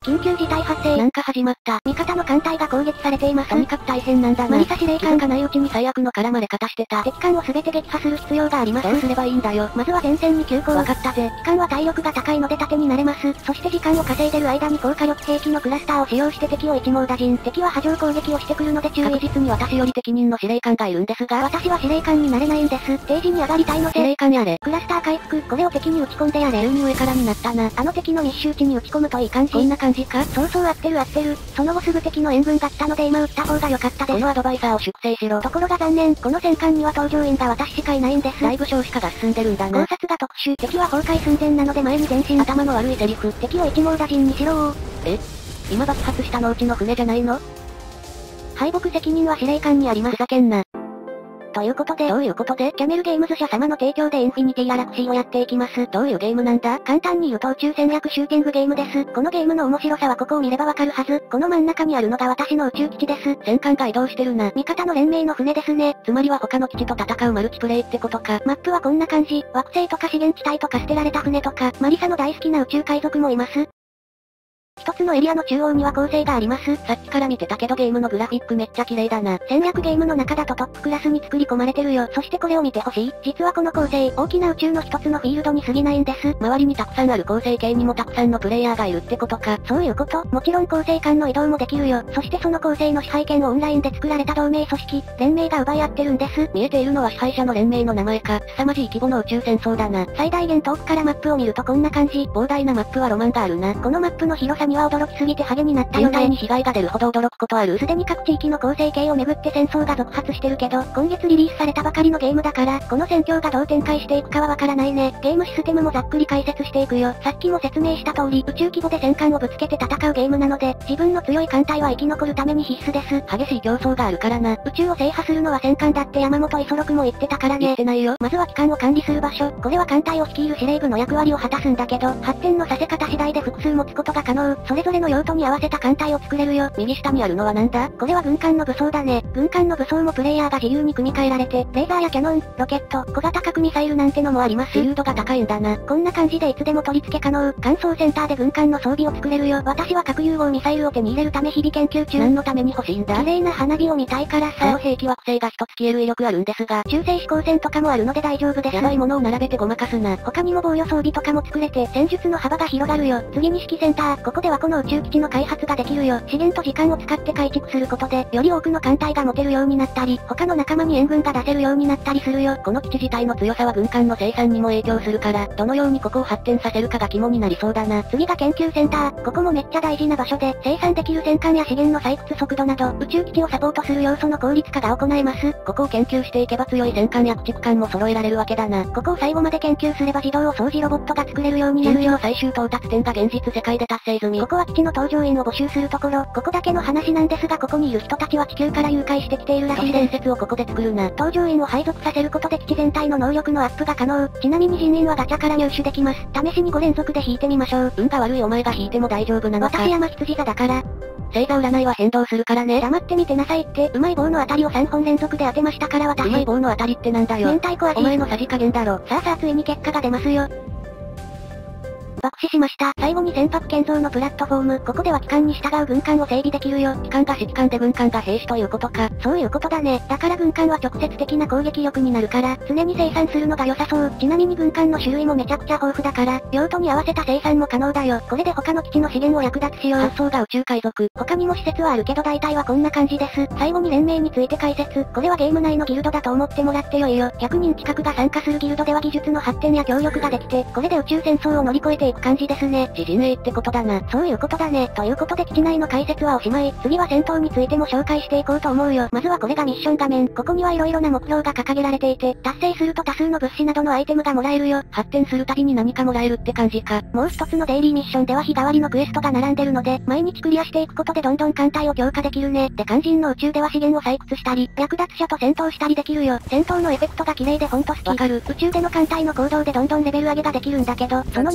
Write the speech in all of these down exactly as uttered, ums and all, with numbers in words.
緊急事態発生。 なんか始まった。 味方の艦隊が攻撃されています。 とにかく大変なんだな。 マリサ司令官がないうちに最悪の絡まれ方してた。 敵艦を全て撃破する必要があります。 どうすればいいんだよ。 まずは前線に急行。 わかったぜ。 機関は体力が高いので盾になれます。そして時間を稼いでる間に高火力兵器のクラスターを使用して敵を一網打尽。敵は波状攻撃をしてくるので注意。 確実に私より適任の司令官がいるんですが。 私は司令官になれないんです。ステージに上がりたいので。 司令官やれ。 クラスター回復。これを敵に撃ち込んでやれ。 急に上からになったな。 あの敵の密集地に撃ち込むといい感じ。 こんな感じか？ そうそう合ってる合ってる。その後すぐ敵の援軍が来たので今撃った方が良かったです。 このアドバイザーを粛清しろ。 ところが残念。この戦艦には搭乗員が私しかいないんです。 だいぶ少子化が進んでるんだな。 考察が特殊。敵は崩壊寸前なので前に前進。 頭の悪いセリフ。 敵を一網打尽にしろー。 え？今爆発したのうちの船じゃないの？ 敗北責任は司令官にあります。 ふざけんな。 ということで、 どういうことでキャメルゲームズ社様の提供でインフィニティ・ギャラクシーをやっていきます。 どういうゲームなんだ？ 簡単に言うと宇宙戦略シューティングゲームです。このゲームの面白さはここを見ればわかるはず。この真ん中にあるのが私の宇宙基地です。 戦艦が移動してるな。 味方の連盟の船ですね。 つまりは他の基地と戦うマルチプレイってことか。 マップはこんな感じ。惑星とか資源地帯とか捨てられた船とか、マリサの大好きな宇宙海賊もいます。一つのエリアの中央には構成があります。 さっきから見てたけどゲームのグラフィックめっちゃ綺麗だな。 戦略ゲームの中だとトップクラスに作り込まれてるよ。そしてこれを見てほしい。実はこの構成、大きな宇宙の一つのフィールドに過ぎないんです。 周りにたくさんある構成形にもたくさんのプレイヤーがいるってことか。 そういうこと。もちろん構成間の移動もできるよ。そしてその構成の支配権をオンラインで作られた同盟組織、連盟が奪い合ってるんです。 見えているのは支配者の連盟の名前か。凄まじい規模の宇宙戦争だな。 最大限遠くからマップを見るとこんな感じ。 膨大なマップはロマンがあるな。 このマップの広さには驚きすぎてハゲになったよね。 全体に被害が出るほど驚くことある。 すでに各地域の構成形をめぐって戦争が続発してるけど、今月リリースされたばかりのゲームだから、この戦況がどう展開していくかはわからないね。ゲームシステムもざっくり解説していくよ。さっきも説明した通り、宇宙規模で戦艦をぶつけて戦うゲームなので、自分の強い艦隊は生き残るために必須です。 激しい競争があるからな。 宇宙を制覇するのは戦艦だって山本五十六も言ってたからね。 言ってないよ。 まずは機関を管理する場所。これは艦隊を率いる司令部の役割を果たすんだけど、発展のさせ方次第で複数持つことが可能。それぞれの用途に合わせた艦隊を作れるよ。 右下にあるのはなんだ？ これは軍艦の武装だね。軍艦の武装もプレイヤーが自由に組み替えられて、レーザーやキャノン、ロケット、小型核ミサイルなんてのもあります。 自由度が高いんだな。 こんな感じでいつでも取り付け可能。乾燥センターで軍艦の装備を作れるよ。私は核融合ミサイルを手に入れるため日々研究中。 何のために欲しいんだ？ 綺麗な花火を見たいからさ。 この兵器惑星が一つ消える威力あるんですが、 中性飛行船とかもあるので大丈夫です。 やばいものを並べてごまかすな。 他にも防御装備とかも作れて、戦術の幅が広がるよ。次に指揮センター。ここではこの宇宙基地の開発ができるよ。資源と時間を使って改築することで、より多くの艦隊が持てるようになったり、他の仲間に援軍が出せるようになったりするよ。 この基地自体の強さは軍艦の生産にも影響するから、どのようにここを発展させるかが肝になりそうだな。 次が研究センター。ここもめっちゃ大事な場所で、生産できる戦艦や資源の採掘速度など、宇宙基地をサポートする要素の効率化が行えます。 ここを研究していけば強い戦艦や駆逐艦も揃えられるわけだな。 ここを最後まで研究すれば自動お掃除ロボットが作れるようになるよ。 の最終到達点が現実世界で達成済み。 ここは基地の搭乗員を募集するところ、ここだけの話なんですがここにいる人たちは地球から誘拐してきているらしいです。 伝説をここで作るな。 搭乗員を配属させることで基地全体の能力のアップが可能。ちなみに人員はガチャから入手できます。試しにご連続で引いてみましょう。 運が悪いお前が引いても大丈夫なのか。 私山羊座だから。 星座占いは変動するからね。 黙ってみてなさいって、うまい棒の当たりをさんぼん連続で当てましたから私。 うまい棒の当たりってなんだよ。 明太子味。 お前のさじ加減だろ。 さあさあついに結果が出ますよ。爆死しました。最後に船舶建造のプラットフォーム。ここでは機関に従う軍艦を整備できるよ。 機関が指揮官で軍艦が兵士ということか。 そういうことだね。だから軍艦は直接的な攻撃力になるから、常に生産するのが良さそう。ちなみに軍艦の種類もめちゃくちゃ豊富だから、用途に合わせた生産も可能だよ。これで他の基地の資源を役立つしよう。 発想が宇宙海賊。 他にも施設はあるけど大体はこんな感じです。最後に連盟について解説。これはゲーム内のギルドだと思ってもらってよいよ。ひゃくにん近くが参加するギルドでは技術の発展や協力ができて、これで宇宙戦争を乗り越えていく感じですね。 自陣営ってことだな。 そういうことだね。ということで基地内の解説はおしまい。次は戦闘についても紹介していこうと思うよ。まずはこれがミッション画面。ここには色々な目標が掲げられていて、達成すると多数の物資などのアイテムがもらえるよ。 発展するたびに何かもらえるって感じか。 もう一つのデイリーミッションでは日替わりのクエストが並んでるので、毎日クリアしていくことでどんどん艦隊を強化できるね。で肝心の宇宙では資源を採掘したり、略奪者と戦闘したりできるよ。戦闘のエフェクトが綺麗でほんと好き。 わかる。 宇宙での艦隊の行動でどんどんレベル上げができるんだけど、その中でも戦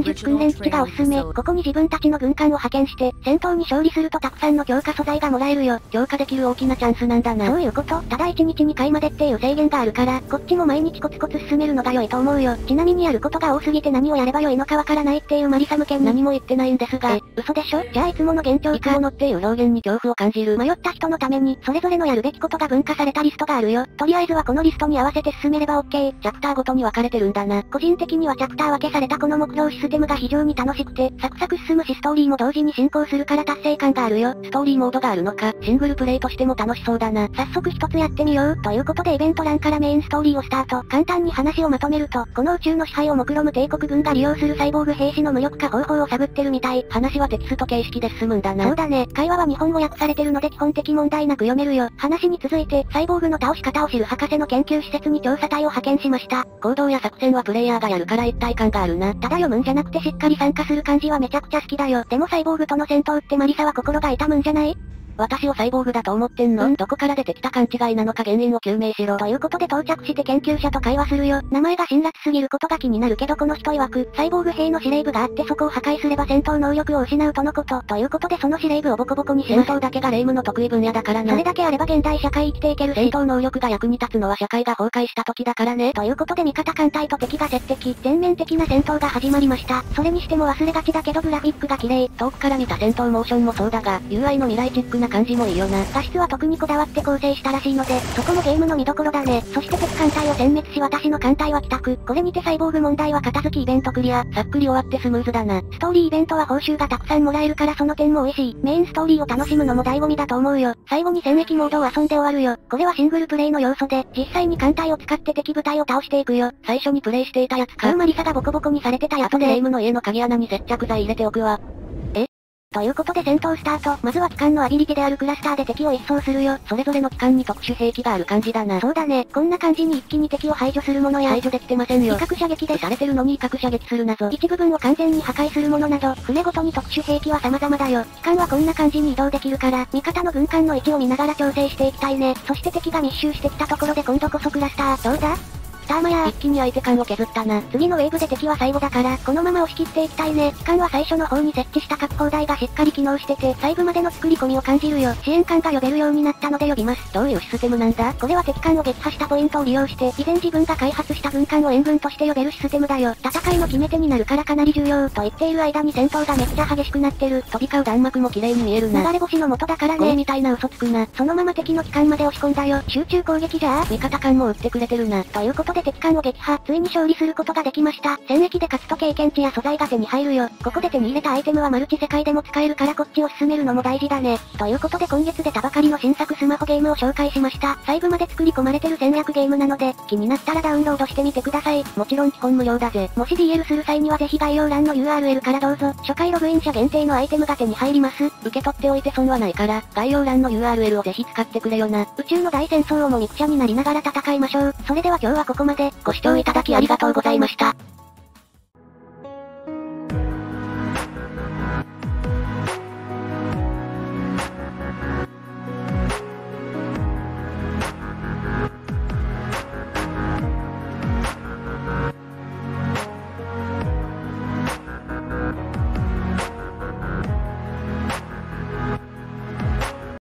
戦術訓練基地がおすすめ。ここに自分たちの軍艦を派遣して、戦闘に勝利するとたくさんの強化素材がもらえるよ。 強化できる大きなチャンスなんだな。 そういうこと。ただいちにちにかいまでっていう制限があるから、こっちも毎日コツコツ進めるのが良いと思うよ。ちなみにやることが多すぎて何をやれば良いのかわからないっていうマリサ向けに何も言ってないんですが。 え、嘘でしょ？じゃあいつもの幻聴か。 いつものっていう表現に恐怖を感じる。 迷った人のために、それぞれのやるべきことが分化されたリストがあるよ。とりあえずはこのリストに合わせて進めれば オーケー。 チャプターごとに分かれてるんだな。 個人的にはチャプター分けされたこの目標システムが非常に楽しくて、サクサク進むしストーリーも同時に進行するから達成感があるよ。 ストーリーモードがあるのか、シングルプレイとしても楽しそうだな。 早速一つやってみよう。ということでイベント欄からメインストーリーをスタート。簡単に話をまとめると、この宇宙の支配を目論む帝国軍が利用するサイボーグ兵士の無力化方法を探ってるみたい。 話はテキスト形式で進むんだな。 そうだね。会話は日本語訳されてるので基本的問題なく読めるよ。話に続いて、サイボーグの倒し方を知る博士の研究施設に調査隊を派遣しました。 行動や作戦はプレイヤーがやるから一体感があるな。 ただ読むんじゃなくてしっかり参加する感じはめちゃくちゃ好きだよ。でもサイボーグとの戦闘ってマリサは心が痛むんじゃない？ 私をサイボーグだと思ってんの？んどこから出てきた勘違いなのか原因を究明しろ。 ということで到着して研究者と会話するよ。名前が辛辣すぎることが気になるけどこの人曰く、サイボーグ兵の司令部があってそこを破壊すれば戦闘能力を失うとのこと。ということでその司令部をボコボコにします。 戦闘だけが霊夢の得意分野だからな。 それだけあれば現代社会生きていけるし。 戦闘能力が役に立つのは社会が崩壊した時だからね。 ということで味方艦隊と敵が接敵。全面的な戦闘が始まりました。それにしても忘れがちだけどグラフィックが綺麗。 遠くから見た戦闘モーションもそうだが、ユーアイ の未来チックな感じもいいよな。 画質は特にこだわって構成したらしいので、そこもゲームの見どころだね。そして敵艦隊を殲滅し私の艦隊は帰宅。これにてサイボーグ問題は片付きイベントクリア。 さっくり終わってスムーズだな。 ストーリーイベントは報酬がたくさんもらえるからその点も美味しい。メインストーリーを楽しむのも醍醐味だと思うよ。最後に戦役モードを遊んで終わるよ。これはシングルプレイの要素で、実際に艦隊を使って敵部隊を倒していくよ。 最初にプレイしていたやつか。 カウマリサがボコボコにされてたやつで。 後で霊夢の家の鍵穴に接着剤入れておくわ。 ということで戦闘スタート。まずは機関のアビリティであるクラスターで敵を一掃するよ。 それぞれの機関に特殊兵器がある感じだな。 そうだね。こんな感じに一気に敵を排除するものや。 排除できてませんよ。 威嚇射撃でされてるのに威嚇射撃するなぞ。 一部分を完全に破壊するものなど、船ごとに特殊兵器は様々だよ。機関はこんな感じに移動できるから、味方の軍艦の位置を見ながら調整していきたいね。そして敵が密集してきたところで今度こそクラスター。どうだ？スターマヤー。 一気に相手艦を削ったな。 次のウェーブで敵は最後だから、このまま押し切っていきたいね。機関は最初の方に設置した確砲台がしっかり機能してて、細部までの作り込みを感じるよ。支援艦が呼べるようになったので呼びます。 どういうシステムなんだ？ これは敵艦を撃破したポイントを利用して、以前自分が開発した軍艦を援軍として呼べるシステムだよ。戦いの決め手になるからかなり重要。と言っている間に戦闘がめっちゃ激しくなってる。 飛び交う弾幕も綺麗に見えるな。 流れ星の元だからね。 ゴミみたいな嘘つくな。 そのまま敵の機関まで押し込んだよ。集中攻撃じゃあ。 味方艦も撃ってくれてるな。 ということで敵艦を撃破。ついに勝利することができました。戦役で勝つと経験値や素材が手に入るよ。ここで手に入れたアイテムはマルチ世界でも使えるからこっちを進めるのも大事だね。ということで今月出たばかりの新作スマホゲームを紹介しました。細部まで作り込まれてる戦略ゲームなので、気になったらダウンロードしてみてください。 もちろん基本無料だぜ。 もし ディーエル する際にはぜひ概要欄の ユーアールエル からどうぞ。初回ログイン者限定のアイテムが手に入ります。 受け取っておいて損はないから、概要欄の ユーアールエル をぜひ使ってくれよな。 宇宙の大戦争をもみくちゃになりながら戦いましょう。それでは今日はここまで。 ご視聴いただきありがとうございました。